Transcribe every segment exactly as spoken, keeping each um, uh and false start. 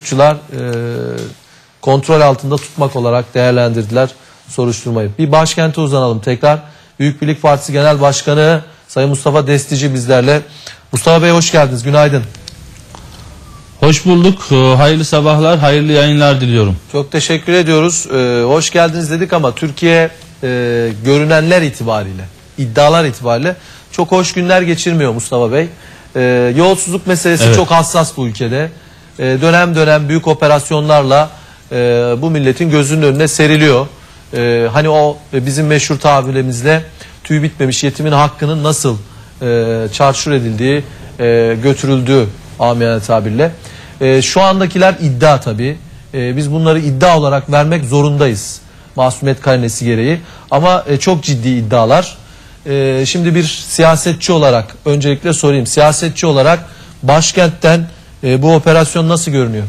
e, kontrol altında tutmak olarak değerlendirdiler soruşturmayı. Bir başkente uzanalım tekrar. Büyük Birlik Partisi Genel Başkanı Sayın Mustafa Destici bizlerle. Mustafa Bey hoş geldiniz. Günaydın. Hoş bulduk. Hayırlı sabahlar, hayırlı yayınlar diliyorum. Çok teşekkür ediyoruz. Ee, hoş geldiniz dedik ama Türkiye e, görünenler itibariyle, iddialar itibariyle çok hoş günler geçirmiyor Mustafa Bey. Ee, yolsuzluk meselesi evet. Çok hassas bu ülkede. Ee, dönem dönem büyük operasyonlarla e, bu milletin gözünün önüne seriliyor. Ee, hani o bizim meşhur tabirimizle tüy bitmemiş yetimin hakkının nasıl e, çarçur edildiği, e, götürüldüğü amiyane tabirle. E, şu andakiler iddia tabii. E, biz bunları iddia olarak vermek zorundayız. Masumiyet karinesi gereği. Ama e, çok ciddi iddialar. E, şimdi bir siyasetçi olarak öncelikle sorayım. Siyasetçi olarak başkentten e, bu operasyon nasıl görünüyor?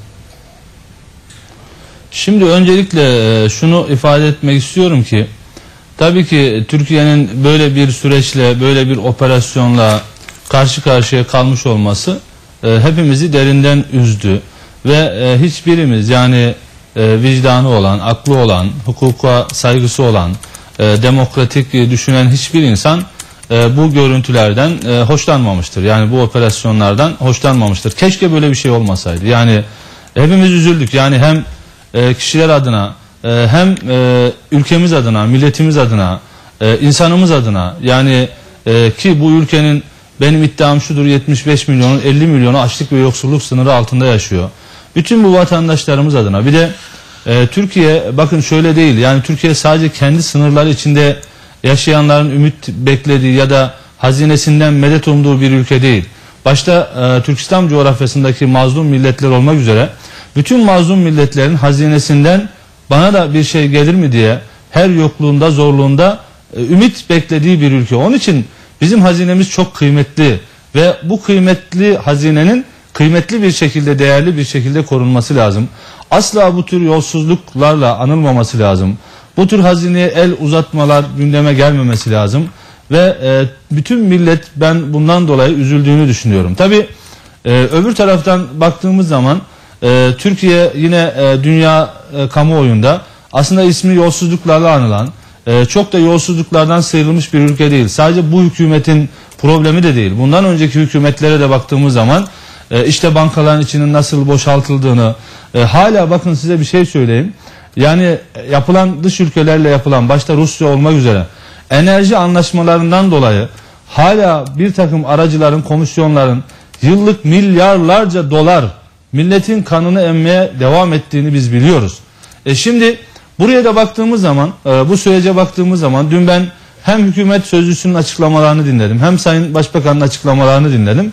Şimdi öncelikle şunu ifade etmek istiyorum ki tabii ki Türkiye'nin böyle bir süreçle, böyle bir operasyonla karşı karşıya kalmış olması e, hepimizi derinden üzdü ve e, hiçbirimiz yani e, vicdanı olan, aklı olan, hukuka saygısı olan, e, demokratik e, düşünen hiçbir insan e, bu görüntülerden e, hoşlanmamıştır. Yani bu operasyonlardan hoşlanmamıştır. Keşke böyle bir şey olmasaydı. Yani hepimiz üzüldük. Yani hem e, kişiler adına e, hem e, ülkemiz adına, milletimiz adına, e, insanımız adına yani e, ki bu ülkenin benim iddiam şudur yetmiş beş milyonun elli milyonu açlık ve yoksulluk sınırı altında yaşıyor. Bütün bu vatandaşlarımız adına bir de e, Türkiye bakın şöyle değil yani Türkiye sadece kendi sınırları içinde yaşayanların ümit beklediği ya da hazinesinden medet umduğu bir ülke değil. Başta e, Türkistan coğrafyasındaki mazlum milletler olmak üzere bütün mazlum milletlerin hazinesinden bana da bir şey gelir mi diye her yokluğunda zorluğunda e, ümit beklediği bir ülke. Onun için bizim hazinemiz çok kıymetli ve bu kıymetli hazinenin kıymetli bir şekilde, değerli bir şekilde korunması lazım. Asla bu tür yolsuzluklarla anılmaması lazım. Bu tür hazineye el uzatmalar gündeme gelmemesi lazım. Ve e, bütün millet ben bundan dolayı üzüldüğünü düşünüyorum. Tabii e, öbür taraftan baktığımız zaman e, Türkiye yine e, dünya e, kamuoyunda aslında ismi yolsuzluklarla anılan, Ee, çok da yolsuzluklardan sıyrılmış bir ülke değil. Sadece bu hükümetin problemi de değil. Bundan önceki hükümetlere de baktığımız zaman e, işte bankaların içinin nasıl boşaltıldığını e, hala bakın size bir şey söyleyeyim. Yani yapılan dış ülkelerle yapılan başta Rusya olmak üzere enerji anlaşmalarından dolayı hala bir takım aracıların, komisyonların yıllık milyarlarca dolar milletin kanını emmeye devam ettiğini biz biliyoruz. E şimdi buraya da baktığımız zaman, bu sürece baktığımız zaman dün ben hem hükümet sözcüsünün açıklamalarını dinledim, hem Sayın Başbakan'ın açıklamalarını dinledim.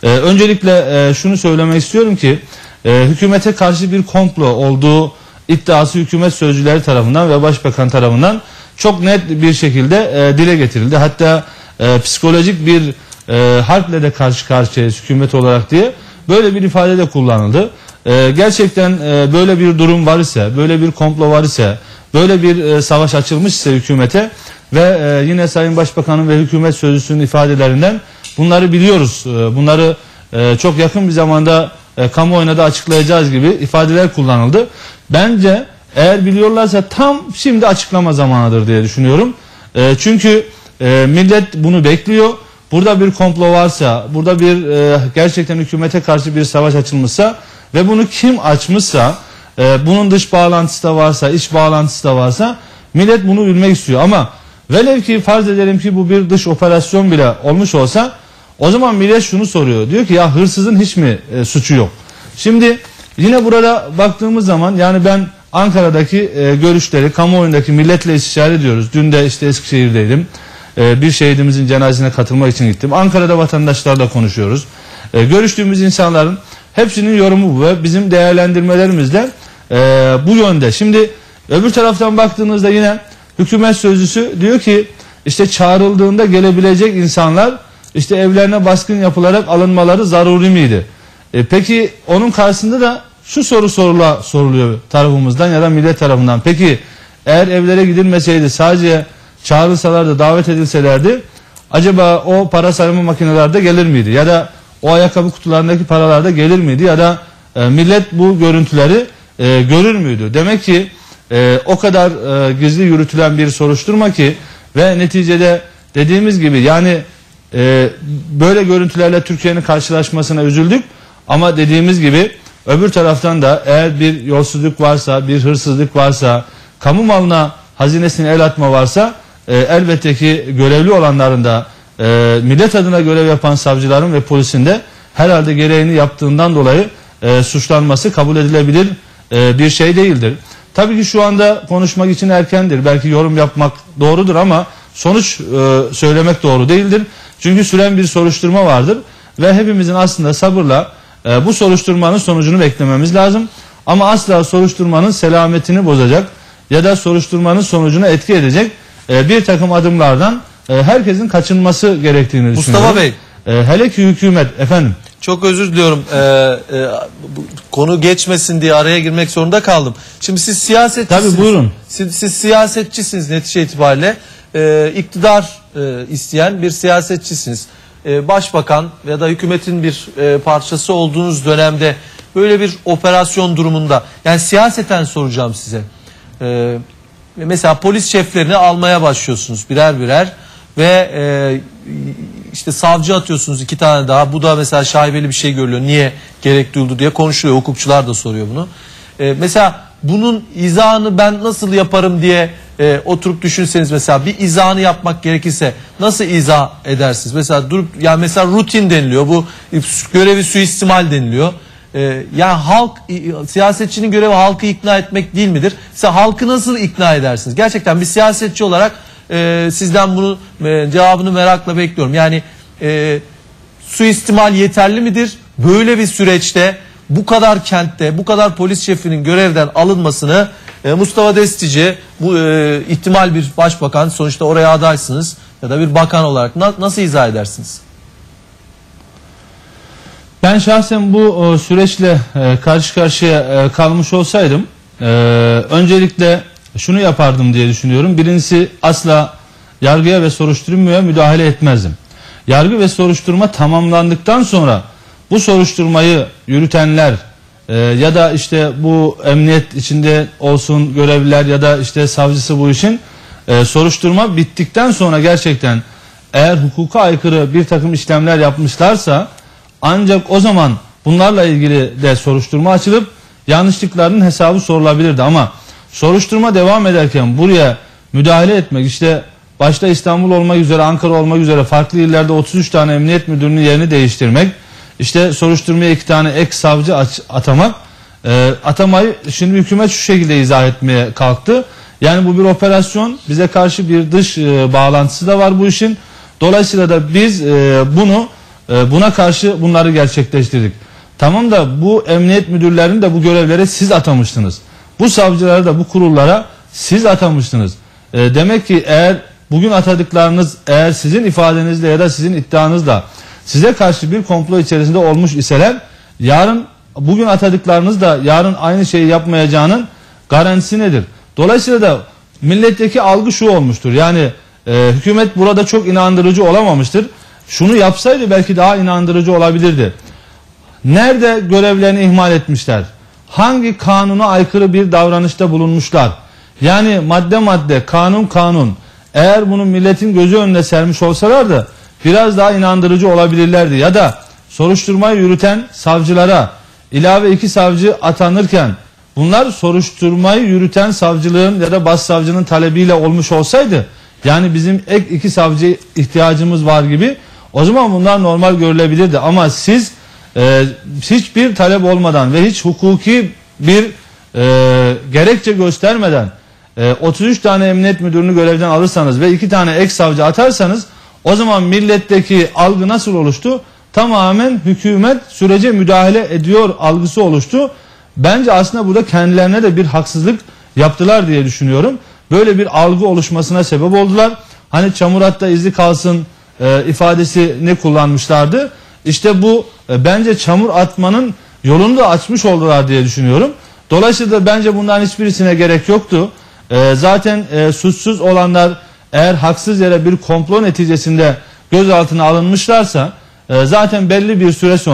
Öncelikle şunu söylemek istiyorum ki hükümete karşı bir komplo olduğu iddiası hükümet sözcüleri tarafından ve Başbakan tarafından çok net bir şekilde dile getirildi. Hatta psikolojik bir harple de karşı karşıyayız hükümet olarak diye böyle bir ifade de kullanıldı. Ee, gerçekten e, böyle bir durum var ise, böyle bir komplo var ise, böyle bir e, savaş açılmış ise hükümete ve e, yine Sayın Başbakan'ın ve hükümet sözcüsünün ifadelerinden bunları biliyoruz. E, bunları e, çok yakın bir zamanda e, kamuoyuna da açıklayacağız gibi ifadeler kullanıldı. Bence eğer biliyorlarsa tam şimdi açıklama zamanıdır diye düşünüyorum. E, çünkü e, millet bunu bekliyor. Burada bir komplo varsa, burada bir e, gerçekten hükümete karşı bir savaş açılmışsa ve bunu kim açmışsa, e, bunun dış bağlantısı da varsa, iç bağlantısı da varsa millet bunu bilmek istiyor. Ama velev ki farz edelim ki bu bir dış operasyon bile olmuş olsa o zaman millet şunu soruyor. Diyor ki ya hırsızın hiç mi e, suçu yok? Şimdi yine burada baktığımız zaman yani ben Ankara'daki e, görüşleri kamuoyundaki milletle istişare ediyoruz. Dün de işte Eskişehir'deydim. E, bir şehidimizin cenazesine katılmak için gittim. Ankara'da vatandaşlarla konuşuyoruz. E, görüştüğümüz insanların hepsinin yorumu bu ve bizim değerlendirmelerimiz de e, bu yönde. Şimdi öbür taraftan baktığınızda yine hükümet sözcüsü diyor ki işte çağrıldığında gelebilecek insanlar işte evlerine baskın yapılarak alınmaları zaruri miydi? E, peki onun karşısında da şu soru sorula, soruluyor tarafımızdan ya da millet tarafından. Peki eğer evlere gidilmeseydi sadece çağrılsalardı, davet edilselerdi acaba o para sayma makinelerde gelir miydi? Ya da o ayakkabı kutularındaki paralarda gelir miydi? Ya da e, e, millet bu görüntüleri e, görür müydü? Demek ki e, o kadar e, gizli yürütülen bir soruşturma ki ve neticede dediğimiz gibi yani e, böyle görüntülerle Türkiye'nin karşılaşmasına üzüldük ama dediğimiz gibi öbür taraftan da eğer bir yolsuzluk varsa, bir hırsızlık varsa, kamu malına, hazinesine el atma varsa e, elbette ki görevli olanların da e, millet adına görev yapan savcıların ve polisin de herhalde gereğini yaptığından dolayı e, suçlanması kabul edilebilir e, bir şey değildir. Tabii ki şu anda konuşmak için erkendir. Belki yorum yapmak doğrudur ama sonuç e, söylemek doğru değildir. Çünkü süren bir soruşturma vardır ve hepimizin aslında sabırla e, bu soruşturmanın sonucunu beklememiz lazım. Ama asla soruşturmanın selametini bozacak ya da soruşturmanın sonucuna etki edecek e, bir takım adımlardan e, herkesin kaçınması gerektiğini Mustafa düşünüyorum. Bey. E, hele ki hükümet efendim. Çok özür diliyorum. Ee, e, bu konu geçmesin diye araya girmek zorunda kaldım. Şimdi siz siyasetçisiniz. Tabii buyurun. Siz, siz siyasetçisiniz netice itibariyle. Ee, iktidar e, isteyen bir siyasetçisiniz. Ee, başbakan ya da hükümetin bir e, parçası olduğunuz dönemde böyle bir operasyon durumunda yani siyaseten soracağım size. Ee, mesela polis şeflerini almaya başlıyorsunuz birer birer ve e, işte savcı atıyorsunuz iki tane daha. Bu da mesela şaibeli bir şey görülüyor. Niye gerek duyuldu diye konuşuluyor. Hukukçular da soruyor bunu. Ee, mesela bunun izahını ben nasıl yaparım diye e, oturup düşünseniz mesela bir izahını yapmak gerekirse nasıl izah edersiniz? Mesela durup yani mesela rutin deniliyor. Bu görevi suistimal deniliyor. Ee, yani halk siyasetçinin görevi halkı ikna etmek değil midir? Mesela halkı nasıl ikna edersiniz? Gerçekten bir siyasetçi olarak e, sizden bunu e, cevabını merakla bekliyorum. Yani e, suistimal yeterli midir? Böyle bir süreçte bu kadar kentte bu kadar polis şefinin görevden alınmasını e, Mustafa Destici bu e, ihtimal bir başbakan sonuçta oraya adaysınız ya da bir bakan olarak na, nasıl izah edersiniz? Ben şahsen bu e, süreçle e, karşı karşıya e, kalmış olsaydım e, öncelikle şunu yapardım diye düşünüyorum. Birincisi asla yargıya ve soruşturmaya müdahale etmezdim. Yargı ve soruşturma tamamlandıktan sonra bu soruşturmayı yürütenler e, ya da işte bu emniyet içinde olsun görevliler ya da işte savcısı bu işin e, soruşturma bittikten sonra gerçekten eğer hukuka aykırı bir takım işlemler yapmışlarsa ancak o zaman bunlarla ilgili de soruşturma açılıp yanlışlıkların hesabı sorulabilirdi. Ama soruşturma devam ederken buraya müdahale etmek işte başta İstanbul olmak üzere Ankara olmak üzere farklı illerde otuz üç tane emniyet müdürünün yerini değiştirmek işte soruşturmaya iki tane ek savcı atamak e, atamayı şimdi hükümet şu şekilde izah etmeye kalktı. Yani bu bir operasyon bize karşı bir dış e, bağlantısı da var bu işin. Dolayısıyla da biz e, bunu buna karşı bunları gerçekleştirdik. Tamam da bu emniyet müdürlerini de bu görevlere siz atamıştınız. Bu savcıları da bu kurullara siz atamıştınız. E, demek ki eğer bugün atadıklarınız eğer sizin ifadenizle ya da sizin iddianızla size karşı bir komplo içerisinde olmuş iseler yarın bugün atadıklarınız da yarın aynı şeyi yapmayacağının garantisi nedir? Dolayısıyla da milletteki algı şu olmuştur. Yani e, hükümet burada çok inandırıcı olamamıştır. Şunu yapsaydı belki daha inandırıcı olabilirdi. Nerede görevlerini ihmal etmişler? Hangi kanuna aykırı bir davranışta bulunmuşlar? Yani madde madde, kanun kanun. Eğer bunu milletin gözü önüne sermiş olsalardı biraz daha inandırıcı olabilirlerdi. Ya da soruşturmayı yürüten savcılara ilave iki savcı atanırken bunlar soruşturmayı yürüten savcılığın ya da başsavcının talebiyle olmuş olsaydı yani bizim ek iki savcı ihtiyacımız var gibi o zaman bunlar normal görülebilirdi ama siz e, hiçbir talep olmadan ve hiç hukuki bir e, gerekçe göstermeden e, otuz üç tane emniyet müdürünü görevden alırsanız ve iki tane ek savcı atarsanız o zaman milletteki algı nasıl oluştu? Tamamen hükümet sürece müdahale ediyor algısı oluştu. Bence aslında burada kendilerine de bir haksızlık yaptılar diye düşünüyorum. Böyle bir algı oluşmasına sebep oldular. Hani çamur atta izi kalsın e, ifadesini kullanmışlardı. İşte bu e, bence çamur atmanın yolunu da açmış oldular diye düşünüyorum. Dolayısıyla bence bundan hiçbirisine gerek yoktu. E, zaten e, suçsuz olanlar eğer haksız yere bir komplo neticesinde gözaltına alınmışlarsa e, zaten belli bir süre sonra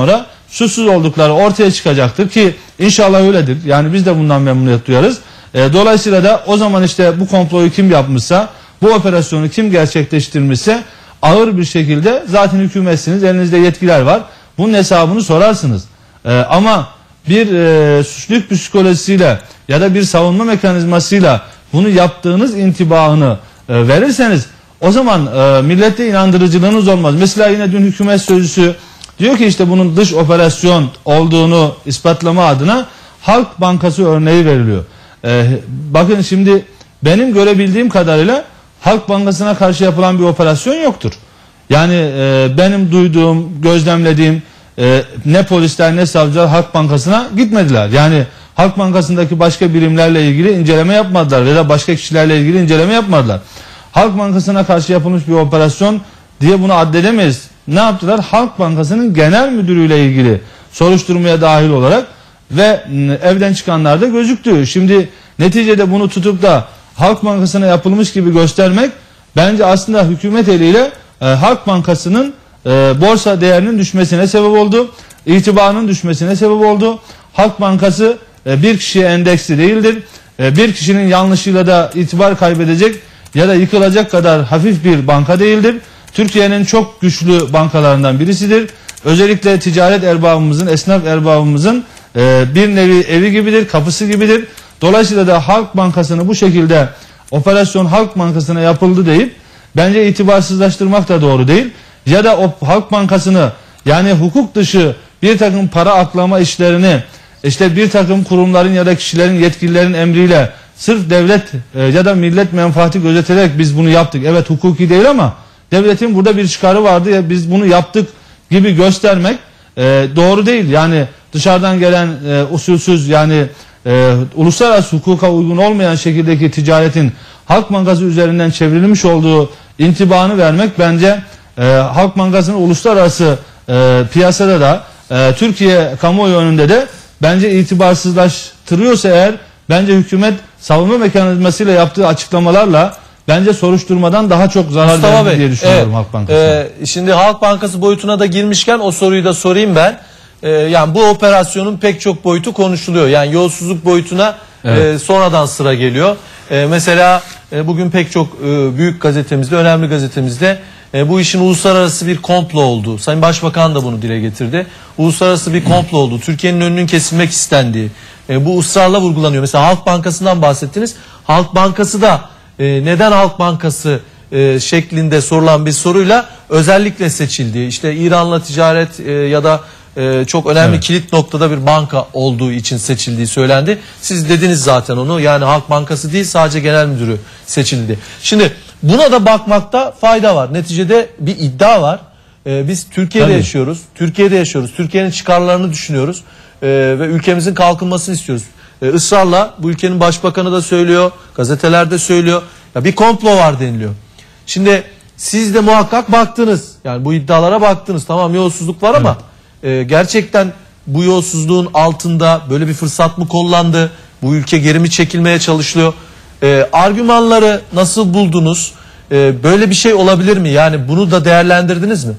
suçsuz oldukları ortaya çıkacaktır ki inşallah öyledir. Yani biz de bundan memnuniyet duyarız. E, dolayısıyla da o zaman işte bu komployu kim yapmışsa, bu operasyonu kim gerçekleştirmişse ağır bir şekilde zaten hükümetsiniz, elinizde yetkiler var. Bunun hesabını sorarsınız. E, ama bir e, suçluluk psikolojisiyle ya da bir savunma mekanizmasıyla bunu yaptığınız intibahını e, verirseniz o zaman e, millette inandırıcılığınız olmaz. Mesela yine dün hükümet sözcüsü diyor ki işte bunun dış operasyon olduğunu ispatlama adına Halk Bankası örneği veriliyor. E, bakın şimdi benim görebildiğim kadarıyla Halk Bankası'na karşı yapılan bir operasyon yoktur. Yani e, benim duyduğum, gözlemlediğim e, ne polisler ne savcılar Halk Bankası'na gitmediler. Yani Halk Bankası'ndaki başka birimlerle ilgili inceleme yapmadılar ya da başka kişilerle ilgili inceleme yapmadılar. Halk Bankası'na karşı yapılmış bir operasyon diye bunu addedemeyiz. Ne yaptılar? Halk Bankası'nın genel müdürüyle ilgili soruşturmaya dahil olarak ve evden çıkanlar da gözüktü. Şimdi neticede bunu tutup da Halk Bankası'na yapılmış gibi göstermek bence aslında hükümet eliyle e, Halk Bankası'nın e, borsa değerinin düşmesine sebep oldu. İtibarının düşmesine sebep oldu. Halk Bankası e, bir kişiye endeksli değildir. E, bir kişinin yanlışıyla da itibar kaybedecek ya da yıkılacak kadar hafif bir banka değildir. Türkiye'nin çok güçlü bankalarından birisidir. Özellikle ticaret erbabımızın, esnaf erbabımızın e, bir nevi evi gibidir, kapısı gibidir. Dolayısıyla da Halk Bankası'nı bu şekilde operasyon Halk Bankası'na yapıldı deyip bence itibarsızlaştırmak da doğru değil. Ya da o Halk Bankası'nı yani hukuk dışı bir takım para aklama işlerini işte bir takım kurumların ya da kişilerin yetkililerin emriyle sırf devlet e, ya da millet menfaati gözeterek biz bunu yaptık. Evet hukuki değil ama devletin burada bir çıkarı vardı ya biz bunu yaptık gibi göstermek e, doğru değil. Yani dışarıdan gelen e, usulsüz yani e, uluslararası hukuka uygun olmayan şekildeki ticaretin Halk Bankası üzerinden çevrilmiş olduğu intibanı vermek bence e, Halk Bankası'nın uluslararası e, piyasada da e, Türkiye kamuoyu önünde de bence itibarsızlaştırıyorsa eğer bence hükümet savunma mekanizmasıyla yaptığı açıklamalarla bence soruşturmadan daha çok zarar verir diye düşünüyorum evet, Halk Bankası. E, şimdi Halk Bankası boyutuna da girmişken o soruyu da sorayım ben. E, yani bu operasyonun pek çok boyutu konuşuluyor. Yani yolsuzluk boyutuna evet. e, sonradan sıra geliyor. E, mesela e, bugün pek çok e, büyük gazetemizde, önemli gazetemizde e, bu işin uluslararası bir komplo olduğu, Sayın Başbakan da bunu dile getirdi. Uluslararası bir komplo olduğu, Türkiye'nin önünün kesilmek istendiği, e, bu ısrarla vurgulanıyor. Mesela Halk Bankası'ndan bahsettiniz. Halk Bankası da e, neden Halk Bankası e, şeklinde sorulan bir soruyla özellikle seçildi. İşte İran'la ticaret e, ya da e, çok önemli evet. kilit noktada bir banka olduğu için seçildiği söylendi. Siz dediniz zaten onu. Yani Halk Bankası değil sadece genel müdürü seçildi. Şimdi buna da bakmakta fayda var. Neticede bir iddia var. Ee, biz Türkiye'de Tabii. yaşıyoruz. Türkiye'de yaşıyoruz. Türkiye'nin çıkarlarını düşünüyoruz. Ee, ve ülkemizin kalkınmasını istiyoruz. Ee, ısrarla bu ülkenin başbakanı da söylüyor. Gazetelerde söylüyor. Ya bir komplo var deniliyor. Şimdi siz de muhakkak baktınız. Yani bu iddialara baktınız. Tamam yolsuzluk var evet. ama e, gerçekten bu yolsuzluğun altında böyle bir fırsat mı kollandı? Bu ülke geri mi çekilmeye çalışılıyor? E, argümanları nasıl buldunuz? E, böyle bir şey olabilir mi? Yani bunu da değerlendirdiniz mi?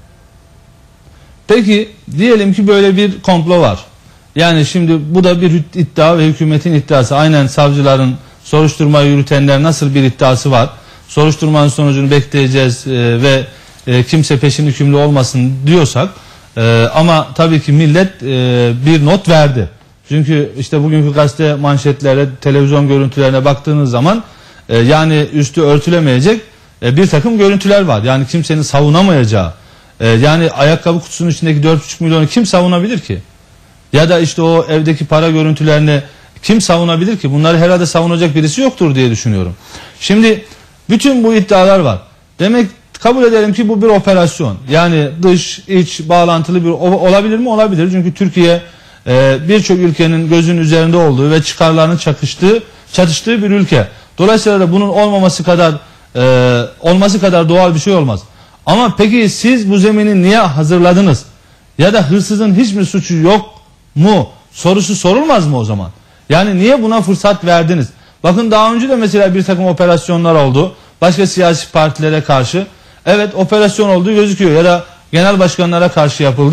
Peki diyelim ki böyle bir komplo var. Yani şimdi bu da bir iddia ve hükümetin iddiası. Aynen savcıların soruşturma yürütenler nasıl bir iddiası var? Soruşturmanın sonucunu bekleyeceğiz e, ve e, kimse peşin hükümlü olmasın diyorsak e, ama tabii ki millet e, bir not verdi. Çünkü işte bugünkü gazete manşetlere, televizyon görüntülerine baktığınız zaman e, yani üstü örtülemeyecek e, bir takım görüntüler var. Yani kimsenin savunamayacağı. E, yani ayakkabı kutusunun içindeki dört buçuk milyonu kim savunabilir ki? Ya da işte o evdeki para görüntülerini kim savunabilir ki? Bunları herhalde savunacak birisi yoktur diye düşünüyorum. Şimdi bütün bu iddialar var. Demek kabul edelim ki bu bir operasyon. Yani dış, iç bağlantılı bir olabilir mi? Olabilir. Çünkü Türkiye e, birçok ülkenin gözünün üzerinde olduğu ve çıkarlarının çakıştığı, çatıştığı bir ülke. Dolayısıyla da bunun olmaması kadar e, olması kadar doğal bir şey olmaz. Ama peki siz bu zemini niye hazırladınız? Ya da hırsızın hiç mi suçu yok mu? Sorusu sorulmaz mı o zaman? Yani niye buna fırsat verdiniz? Bakın daha önce de mesela bir takım operasyonlar oldu. Başka siyasi partilere karşı. Evet operasyon olduğu gözüküyor ya da genel başkanlara karşı yapıldı.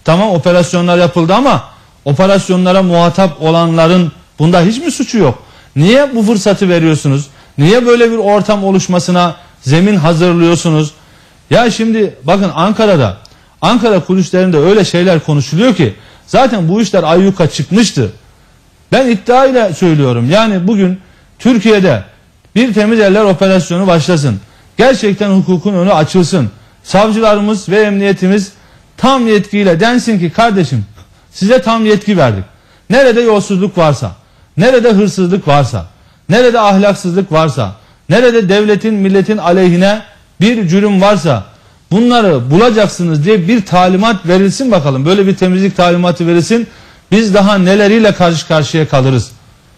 Tamam, operasyonlar yapıldı ama operasyonlara muhatap olanların bunda hiç mi suçu yok? Niye bu fırsatı veriyorsunuz? Niye böyle bir ortam oluşmasına zemin hazırlıyorsunuz? Ya şimdi bakın, Ankara'da, Ankara kulislerinde öyle şeyler konuşuluyor ki zaten bu işler ayyuka çıkmıştı. Ben iddiayla söylüyorum, yani bugün Türkiye'de bir temiz eller operasyonu başlasın. Gerçekten hukukun önü açılsın. Savcılarımız ve emniyetimiz tam yetkiyle densin ki kardeşim, size tam yetki verdik. Nerede yolsuzluk varsa, nerede hırsızlık varsa, nerede ahlaksızlık varsa, nerede devletin milletin aleyhine bir cürüm varsa bunları bulacaksınız diye bir talimat verilsin bakalım. Böyle bir temizlik talimatı verilsin. Biz daha neleriyle karşı karşıya kalırız?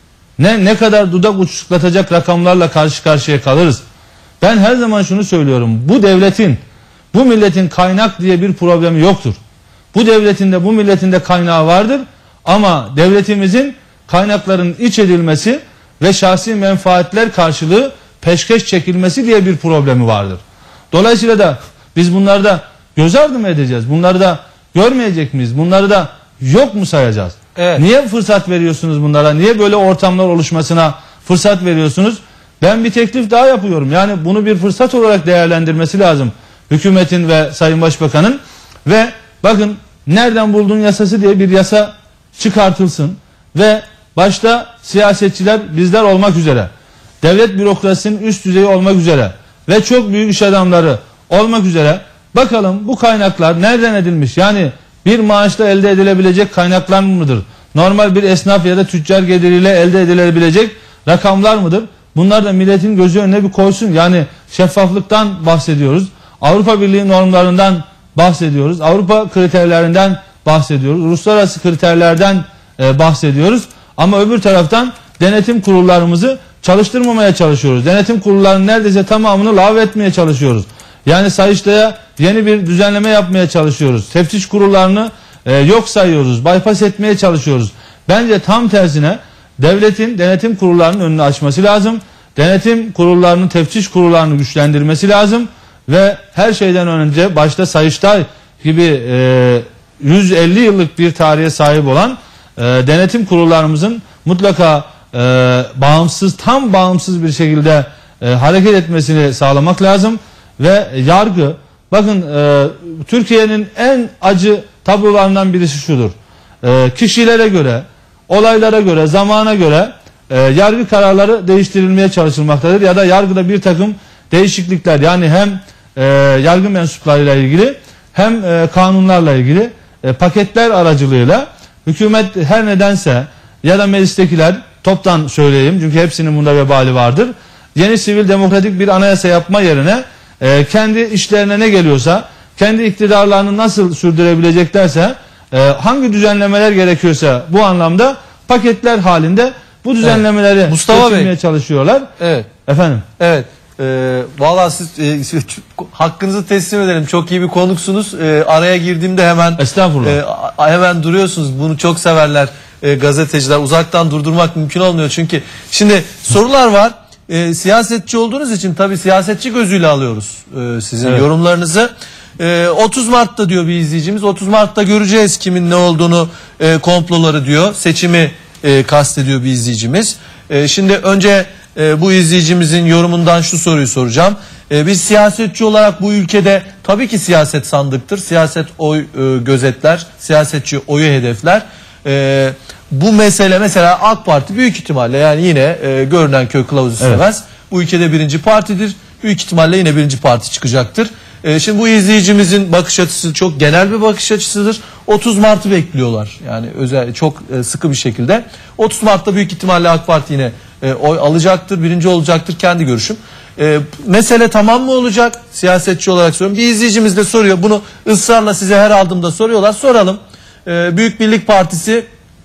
Ne ne kadar dudak uçuklatacak rakamlarla karşı karşıya kalırız? Ben her zaman şunu söylüyorum. Bu devletin, bu milletin kaynak diye bir problemi yoktur. Bu devletin de bu milletin de kaynağı vardır. Ama devletimizin kaynakların iç edilmesi ve şahsi menfaatler karşılığı peşkeş çekilmesi diye bir problemi vardır. Dolayısıyla da biz bunları da göz ardı mı edeceğiz? Bunları da görmeyecek miyiz? Bunları da yok mu sayacağız? Evet. Niye fırsat veriyorsunuz bunlara? Niye böyle ortamlar oluşmasına fırsat veriyorsunuz? Ben bir teklif daha yapıyorum. Yani bunu bir fırsat olarak değerlendirmesi lazım hükümetin ve Sayın Başbakan'ın. Ve bakın, nereden buldun yasası diye bir yasa çıkartılsın ve başta siyasetçiler, bizler olmak üzere, devlet bürokrasisinin üst düzeyi olmak üzere ve çok büyük iş adamları olmak üzere bakalım bu kaynaklar nereden edilmiş? Yani bir maaşla elde edilebilecek kaynaklar mıdır? Normal bir esnaf ya da tüccar geliriyle elde edilebilecek rakamlar mıdır? Bunlar da milletin gözü önüne bir koysun. Yani şeffaflıktan bahsediyoruz. Avrupa Birliği normlarından bahsediyoruz. Avrupa kriterlerinden bahsediyoruz. Uluslararası kriterlerden e, bahsediyoruz. Ama öbür taraftan denetim kurullarımızı çalıştırmamaya çalışıyoruz. Denetim kurullarının neredeyse tamamını lağvetmeye çalışıyoruz. Yani Sayıştay'a yeni bir düzenleme yapmaya çalışıyoruz. Teftiş kurullarını e, yok sayıyoruz. Bypass etmeye çalışıyoruz. Bence tam tersine devletin denetim kurullarının önünü açması lazım. Denetim kurullarının, teftiş kurullarını güçlendirmesi lazım. Ve her şeyden önce başta Sayıştay gibi e, yüz elli yıllık bir tarihe sahip olan e, denetim kurullarımızın mutlaka e, bağımsız, tam bağımsız bir şekilde e, hareket etmesini sağlamak lazım. Ve yargı, bakın e, Türkiye'nin en acı tablolarından birisi şudur. E, kişilere göre, olaylara göre, zamana göre e, yargı kararları değiştirilmeye çalışılmaktadır. Ya da yargıda bir takım değişiklikler, yani hem e, yargı mensuplarıyla ilgili hem e, kanunlarla ilgili e, paketler aracılığıyla hükümet her nedense ya da meclistekiler, toptan söyleyeyim çünkü hepsinin bunda vebali vardır, yeni sivil demokratik bir anayasa yapma yerine e, kendi işlerine ne geliyorsa, kendi iktidarlarını nasıl sürdürebileceklerse, e, hangi düzenlemeler gerekiyorsa bu anlamda paketler halinde bu düzenlemeleri evet. Mustafa getirmeye Bey çalışıyorlar. Evet. Efendim. Evet. Ee, Valla siz e, hakkınızı teslim edelim. Çok iyi bir konuksunuz. E, araya girdiğimde hemen Estağfurullah. E, hemen duruyorsunuz. Bunu çok severler e, gazeteciler. Uzaktan durdurmak mümkün olmuyor çünkü. Şimdi sorular var. E, siyasetçi olduğunuz için tabii siyasetçi gözüyle alıyoruz e, sizin evet. yorumlarınızı. E, otuz Mart'ta diyor bir izleyicimiz. otuz Mart'ta göreceğiz kimin ne olduğunu, e, komploları diyor. Seçimi e, kastediyor bir izleyicimiz. E, şimdi önce e, bu izleyicimizin yorumundan şu soruyu soracağım. E, biz siyasetçi olarak bu ülkede tabii ki siyaset sandıktır. Siyaset oy e, gözetler. Siyasetçi oyu hedefler. E, bu mesele mesela AK Parti büyük ihtimalle yani yine e, görünen köy kılavuzu istemez. Evet. Bu ülkede birinci partidir. Büyük ihtimalle yine birinci parti çıkacaktır. E, şimdi bu izleyicimizin bakış açısı çok genel bir bakış açısıdır. otuz Mart'ı bekliyorlar. Yani özel çok e, sıkı bir şekilde. otuz Mart'ta büyük ihtimalle AK Parti yine e, oy alacaktır, birinci olacaktır, kendi görüşüm. E, mesele tamam mı olacak? Siyasetçi olarak soruyorum. Bir izleyicimiz de soruyor. Bunu ısrarla size her aldığımda soruyorlar. Soralım. E, Büyük Birlik Partisi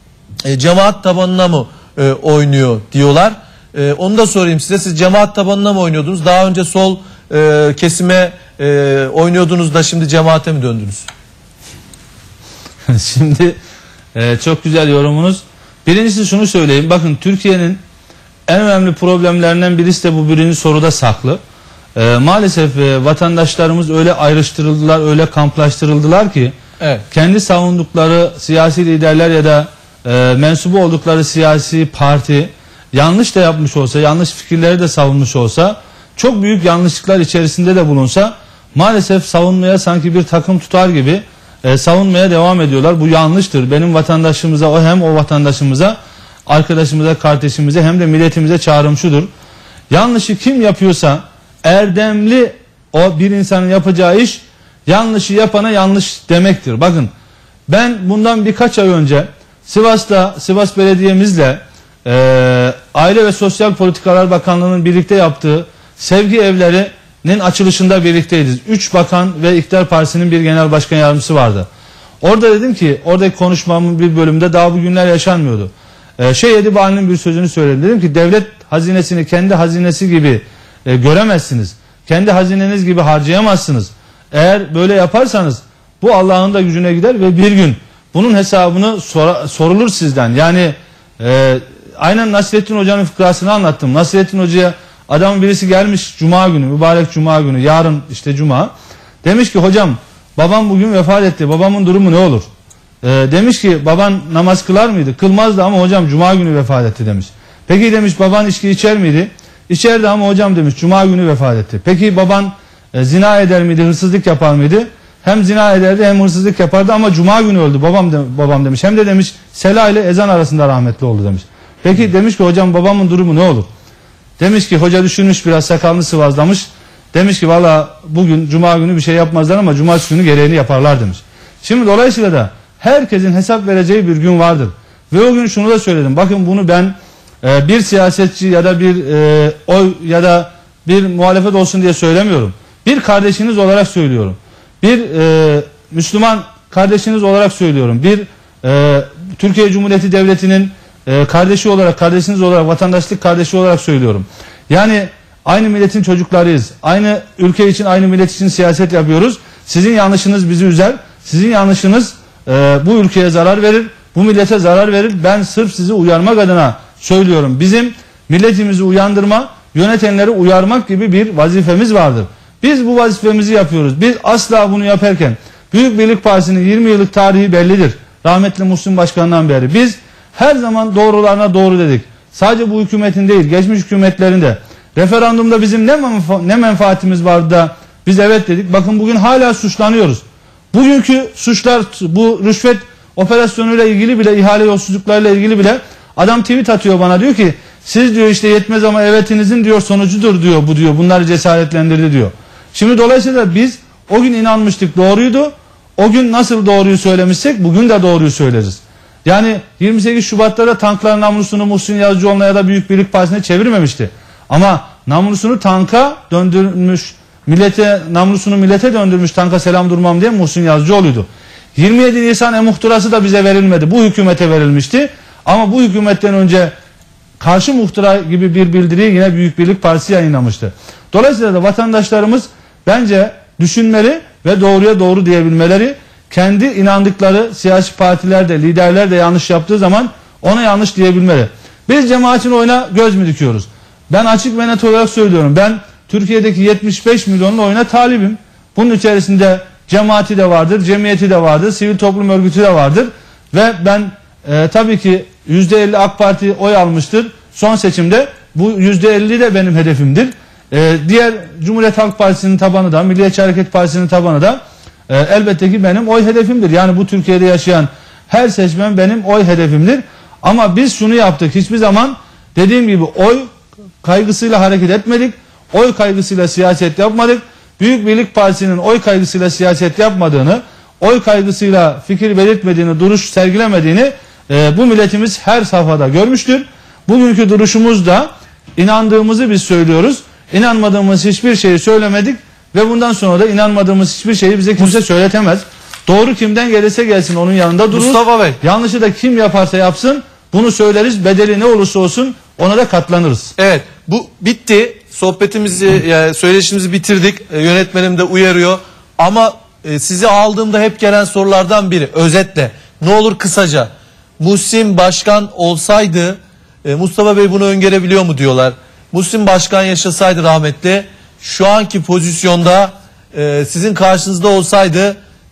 e, cemaat tabanına mı e, oynuyor diyorlar. E, onu da sorayım size. Siz cemaat tabanına mı oynuyordunuz? Daha önce sol e, kesime e, oynuyordunuz da şimdi cemaate mi döndünüz? Şimdi e, çok güzel yorumunuz. Birincisi şunu söyleyeyim. Bakın, Türkiye'nin en önemli problemlerinden birisi de bu birinci soruda saklı. E, maalesef e, vatandaşlarımız öyle ayrıştırıldılar, öyle kamplaştırıldılar ki Evet. Kendi savundukları siyasi liderler ya da e, mensubu oldukları siyasi parti yanlış da yapmış olsa, yanlış fikirleri de savunmuş olsa, çok büyük yanlışlıklar içerisinde de bulunsa, maalesef savunmaya sanki bir takım tutar gibi e, savunmaya devam ediyorlar. Bu yanlıştır. Benim vatandaşımıza, o hem o vatandaşımıza, arkadaşımıza, kardeşimize hem de milletimize çağrım şudur. Yanlışı kim yapıyorsa, erdemli o bir insanın yapacağı iş, yanlışı yapana yanlış demektir. Bakın, ben bundan birkaç ay önce Sivas'ta, Sivas Belediye'mizle e, Aile ve Sosyal Politikalar Bakanlığı'nın birlikte yaptığı sevgi evlerinin açılışında birlikteydik. Üç bakan ve İktidar Partisi'nin bir genel başkan yardımcısı vardı. Orada dedim ki, oradaki konuşmamın bir bölümünde daha bugünler yaşanmıyordu. E, şey Edip Ali'nin bir sözünü söyledim. Dedim ki, devlet hazinesini kendi hazinesi gibi e, göremezsiniz. Kendi hazineniz gibi harcayamazsınız. Eğer böyle yaparsanız bu Allah'ın da gücüne gider ve bir gün bunun hesabını sor, sorulur sizden. Yani e, aynen Nasrettin Hoca'nın fıkrasını anlattım. Nasrettin Hoca'ya adamın birisi gelmiş Cuma günü, mübarek Cuma günü, yarın işte Cuma. Demiş ki, hocam babam bugün vefat etti, babamın durumu ne olur? E, demiş ki, baban namaz kılar mıydı? Kılmazdı ama hocam Cuma günü vefat etti demiş. Peki demiş, baban içki içer miydi? İçerdi ama hocam demiş Cuma günü vefat etti. Peki baban e, zina eder miydi, hırsızlık yapar mıydı? Hem zina ederdi hem hırsızlık yapardı ama Cuma günü öldü babam de, babam demiş. Hem de demiş sela ile ezan arasında rahmetli oldu demiş. Peki demiş ki, hocam babamın durumu ne olur? Demiş ki, hoca düşünmüş, biraz sakalını sıvazlamış. Demiş ki, valla bugün Cuma günü bir şey yapmazlar ama Cumartesi günü gereğini yaparlar demiş. Şimdi dolayısıyla da herkesin hesap vereceği bir gün vardır. Ve o gün şunu da söyledim. Bakın, bunu ben e, bir siyasetçi ya da bir e, oy ya da bir muhalefet olsun diye söylemiyorum. Bir kardeşiniz olarak söylüyorum. Bir e, Müslüman kardeşiniz olarak söylüyorum. Bir e, Türkiye Cumhuriyeti Devleti'nin e, kardeşi olarak, kardeşiniz olarak, vatandaşlık kardeşi olarak söylüyorum. Yani aynı milletin çocuklarıyız. Aynı ülke için, aynı millet için siyaset yapıyoruz. Sizin yanlışınız bizi üzer. Sizin yanlışınız e, bu ülkeye zarar verir. Bu millete zarar verir. Ben sırf sizi uyarmak adına söylüyorum. Bizim milletimizi uyandırma, yönetenleri uyarmak gibi bir vazifemiz vardır. Biz bu vazifemizi yapıyoruz. Biz asla bunu yaparken, Büyük Birlik Partisi'nin yirmi yıllık tarihi bellidir. Rahmetli Muhsin Başkan'dan beri. Biz her zaman doğrularına doğru dedik. Sadece bu hükümetin değil, geçmiş hükümetlerinde. Referandumda bizim ne, menfa ne menfaatimiz vardı da biz evet dedik. Bakın bugün hala suçlanıyoruz. Bugünkü suçlar, bu rüşvet operasyonuyla ilgili bile, ihale yolsuzluklarıyla ilgili bile adam tweet atıyor bana, diyor ki, siz diyor işte yetmez ama evetinizin diyor sonucudur diyor bu diyor. Bunları cesaretlendirdi diyor. Şimdi dolayısıyla biz o gün inanmıştık, doğruydu. O gün nasıl doğruyu söylemişsek bugün de doğruyu söyleriz. Yani yirmi sekiz Şubat'ta da tanklar namlusunu Muhsin Yazıcıoğlu'na ya da Büyük Birlik Partisi'ne çevirmemişti. Ama namlusunu tanka döndürmüş, millete, namlusunu millete döndürmüş, tanka selam durmam diye Muhsin Yazıcıoğlu'ydu. yirmi yedi Nisan e-muhtırası da bize verilmedi. Bu hükümete verilmişti. Ama bu hükümetten önce karşı muhtıra gibi bir bildiriyi yine Büyük Birlik Partisi yayınlamıştı. Dolayısıyla da vatandaşlarımız bence düşünmeli ve doğruya doğru diyebilmeleri, kendi inandıkları siyasi partiler de, liderler de yanlış yaptığı zaman ona yanlış diyebilmeli. Biz cemaatin oyuna göz mü dikiyoruz? Ben açık ve net olarak söylüyorum. Ben Türkiye'deki yetmiş beş milyonun oyuna talibim. Bunun içerisinde cemaati de vardır, cemiyeti de vardır, sivil toplum örgütü de vardır. Ve ben e, tabii ki yüzde elli AK Parti oy almıştır son seçimde. Bu yüzde elli de benim hedefimdir. E, diğer Cumhuriyet Halk Partisi'nin tabanı da, Milliyetçi Hareket Partisi'nin tabanı da e, elbette ki benim oy hedefimdir. Yani bu Türkiye'de yaşayan her seçmen benim oy hedefimdir. Ama biz şunu yaptık, hiçbir zaman dediğim gibi oy kaygısıyla hareket etmedik. Oy kaygısıyla siyaset yapmadık. Büyük Birlik Partisi'nin oy kaygısıyla siyaset yapmadığını, oy kaygısıyla fikir belirtmediğini, duruş sergilemediğini e, bu milletimiz her safhada görmüştür. Bugünkü duruşumuzda inandığımızı biz söylüyoruz. İnanmadığımız hiçbir şeyi söylemedik ve bundan sonra da inanmadığımız hiçbir şeyi bize kimse söyletemez. Doğru kimden gelirse gelsin onun yanında dururuz. Mustafa Bey. Yanlışı da kim yaparsa yapsın bunu söyleriz. Bedeli ne olursa olsun ona da katlanırız. Evet, bu bitti. Sohbetimizi, yani söyleşimizi bitirdik. E, yönetmenim de uyarıyor. Ama e, sizi aldığımda hep gelen sorulardan biri. Özetle. Ne olur kısaca. Muhsin Başkan olsaydı e, Mustafa Bey bunu öngörebiliyor mu diyorlar. Muhsin Başkan yaşasaydı rahmetli, şu anki pozisyonda e, sizin karşınızda olsaydı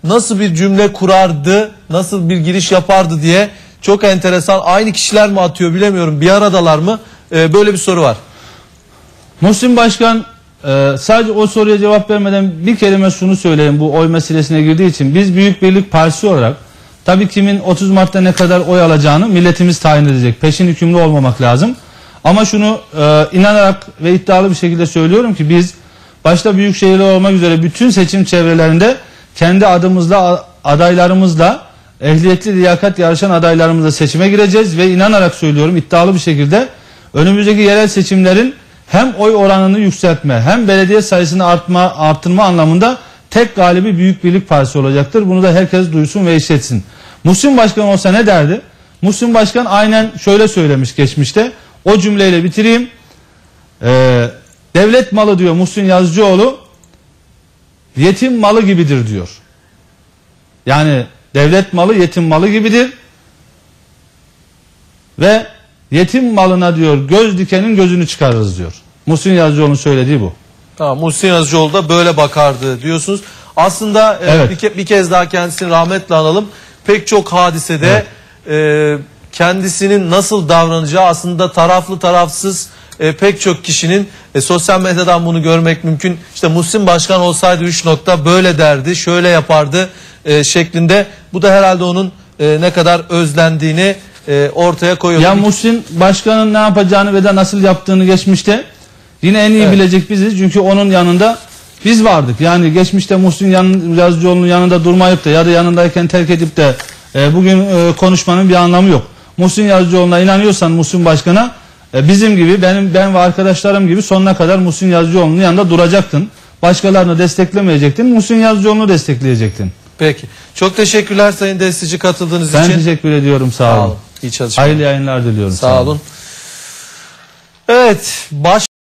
nasıl bir cümle kurardı, nasıl bir giriş yapardı diye çok enteresan. Aynı kişiler mi atıyor bilemiyorum, bir aradalar mı? Ee, böyle bir soru var. Muhsin Başkan e, sadece o soruya cevap vermeden bir kelime şunu söyleyeyim, bu oy meselesine girdiği için. Biz Büyük Birlik Partisi olarak tabii kimin otuz Mart'ta ne kadar oy alacağını milletimiz tayin edecek. Peşin hükümlü olmamak lazım. Ama şunu e, inanarak ve iddialı bir şekilde söylüyorum ki biz başta büyük şehirler olmak üzere bütün seçim çevrelerinde kendi adımızla, adaylarımızla, ehliyetli liyakat yarışan adaylarımızla seçime gireceğiz ve inanarak söylüyorum, iddialı bir şekilde önümüzdeki yerel seçimlerin hem oy oranını yükseltme hem belediye sayısını artma, arttırma anlamında tek galibi Büyük Birlik Partisi olacaktır. Bunu da herkes duysun ve işletsin. Muhsin Başkan olsa ne derdi? Muhsin Başkan aynen şöyle söylemiş geçmişte. O cümleyle bitireyim. Ee, devlet malı diyor Muhsin Yazıcıoğlu, yetim malı gibidir diyor. Yani devlet malı yetim malı gibidir. Ve yetim malına diyor göz dikenin gözünü çıkarırız diyor. Muhsin Yazıcıoğlu'nun söylediği bu. Tamam, Muhsin Yazıcıoğlu da böyle bakardı diyorsunuz. Aslında Evet. e, bir, ke bir kez daha kendisini rahmetle analım. Pek çok hadisede evet. e, kendisinin nasıl davranacağı aslında taraflı tarafsız e, pek çok kişinin e, sosyal medyadan bunu görmek mümkün. İşte Muhsin Başkan olsaydı üç nokta böyle derdi, şöyle yapardı e, şeklinde. Bu da herhalde onun e, ne kadar özlendiğini e, ortaya koyuyor. Ya Muhsin Başkan'ın ne yapacağını ve de nasıl yaptığını geçmişte yine en iyi evet. bilecek biziz. Çünkü onun yanında biz vardık. Yani geçmişte Muhsin yan, Yazıcıoğlu'nun yanında durmayıp da ya da yanındayken terk edip de e, bugün e, konuşmanın bir anlamı yok. Muhsin Yazıcıoğlu'na inanıyorsan Muhsin Başkan'a e, bizim gibi benim ben ve arkadaşlarım gibi sonuna kadar Muhsin Yazıcıoğlu'nun yanında duracaktın. Başkalarını desteklemeyecektin. Muhsin Yazıcıoğlu'nu destekleyecektin. Peki. Çok teşekkürler Sayın Destici katıldığınız ben için. Ben teşekkür ediyorum. Sağ olun. Sağ olun. İyi çalışmalar. Hayırlı yayınlar diliyorum. Sağ, sağ olun. olun. Evet. Baş